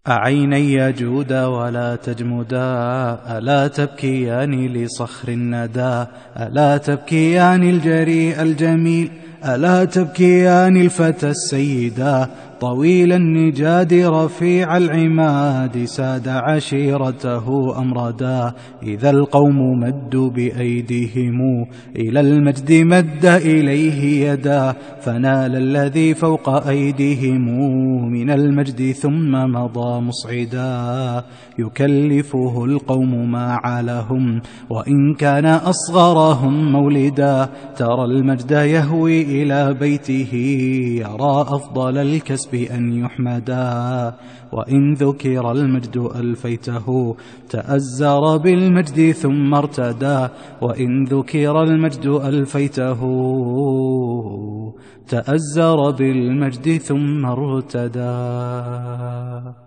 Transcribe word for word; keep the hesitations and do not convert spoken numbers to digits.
أعيني جود ولا تجمدا، ألا تبكيان لصخر الندى، ألا تبكيان الجريء الجميل، ألا تبكيان الفتى السيدا، طويل النجاد رفيع العماد، ساد عشيرته أمردا. إذا القوم مدوا بأيديهم إلى المجد مد إليه يدا، فنال الذي فوق أيديهم من المجد ثم مضى مصعدا. يكلفه القوم ما علهم وإن كان أصغرهم مولدا، ترى المجد يهوي إلى بيته، يرى أفضل الكسب أن يحمدا. وإن ذكر المجد ألفيته تأزر بالمجد ثم ارتدى، وإن ذكر المجد ألفيته تأزر بالمجد ثم ارتدى.